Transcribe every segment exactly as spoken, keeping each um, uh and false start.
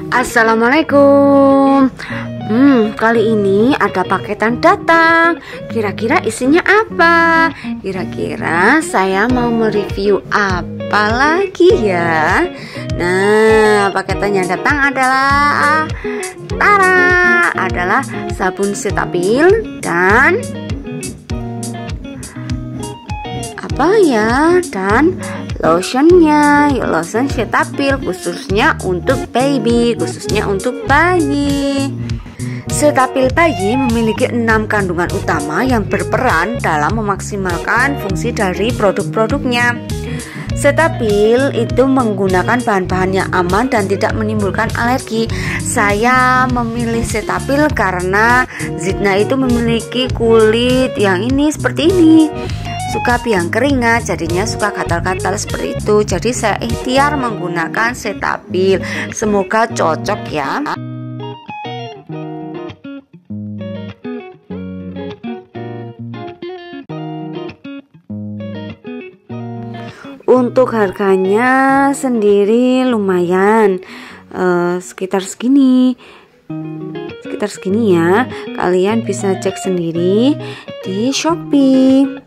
Assalamualaikum. Hmm, kali ini ada paketan datang. Kira-kira isinya apa? Kira-kira saya mau mereview apa lagi ya? Nah, paketan yang datang adalah Tara, adalah sabun Cetaphil dan apa ya? Dan lotionnya, lotion Cetaphil khususnya untuk baby, khususnya untuk bayi. Cetaphil bayi memiliki enam kandungan utama yang berperan dalam memaksimalkan fungsi dari produk-produknya. Cetaphil itu menggunakan bahan-bahan yang aman dan tidak menimbulkan alergi. Saya memilih Cetaphil karena Zidna itu memiliki kulit yang ini seperti ini, suka biang keringat, jadinya suka gatal-gatal seperti itu. Jadi saya ikhtiar menggunakan Cetaphil. Semoga cocok ya. Untuk harganya sendiri lumayan, uh, sekitar segini, sekitar segini ya. Kalian bisa cek sendiri di Shopee.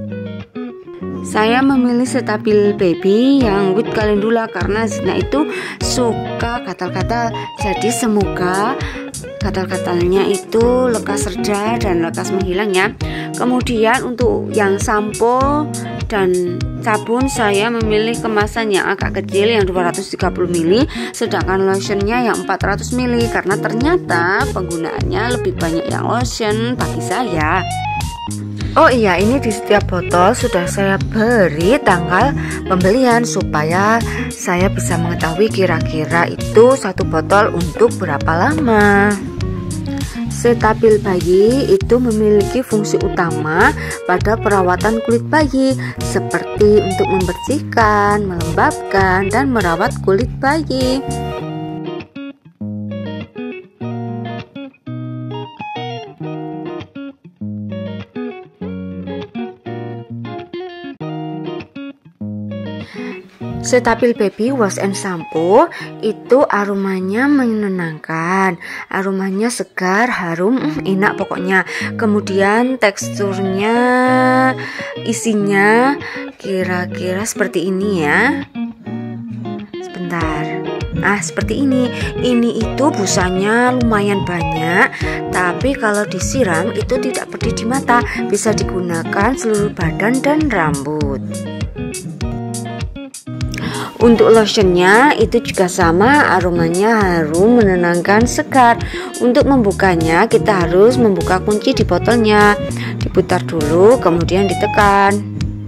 Saya memilih Cetaphil baby yang with calendula karena Zidna itu suka gatal-gatal. Jadi semoga gatal-gatalnya itu lekas reda dan lekas menghilang ya. Kemudian untuk yang sampo dan sabun saya memilih kemasan yang agak kecil yang dua ratus tiga puluh mililiter, sedangkan lotionnya yang empat ratus mililiter karena ternyata penggunaannya lebih banyak yang lotion bagi saya. Oh iya, ini di setiap botol sudah saya beri tanggal pembelian supaya saya bisa mengetahui kira-kira itu satu botol untuk berapa lama. Cetaphil bayi itu memiliki fungsi utama pada perawatan kulit bayi, seperti untuk membersihkan, melembabkan, dan merawat kulit bayi. Cetaphil baby wash and shampoo itu aromanya menenangkan, aromanya segar, harum, mm, enak pokoknya. Kemudian teksturnya, isinya kira-kira seperti ini ya. Sebentar. Nah, seperti ini. Ini itu busanya lumayan banyak, tapi kalau disiram itu tidak pedih di mata, bisa digunakan seluruh badan dan rambut. Untuk lotionnya itu juga sama, aromanya harum, menenangkan, segar. Untuk membukanya kita harus membuka kunci di botolnya, diputar dulu kemudian ditekan.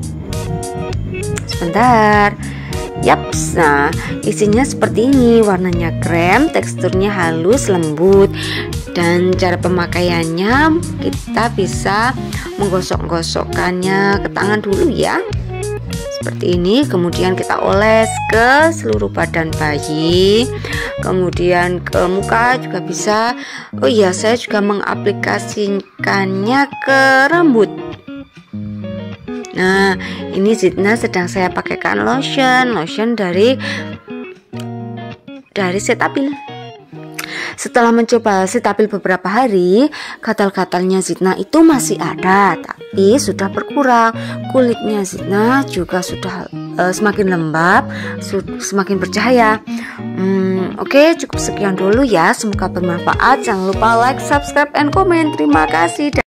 Sebentar. Yaps, nah isinya seperti ini, warnanya krem, teksturnya halus lembut, dan cara pemakaiannya kita bisa menggosok-gosokkannya ke tangan dulu ya. Seperti ini, kemudian kita oles ke seluruh badan bayi, kemudian ke muka juga bisa. Oh iya, saya juga mengaplikasikannya ke rambut. Nah, ini Zidna sedang saya pakaikan lotion, lotion dari dari Cetaphil. Setelah mencoba Cetaphil beberapa hari, gatal-gatalnya Zidna itu masih ada, tapi sudah berkurang. Kulitnya Zidna juga sudah uh, semakin lembab, semakin bercahaya. Hmm, Oke, okay, cukup sekian dulu ya. Semoga bermanfaat. Jangan lupa like, subscribe, and komen. Terima kasih.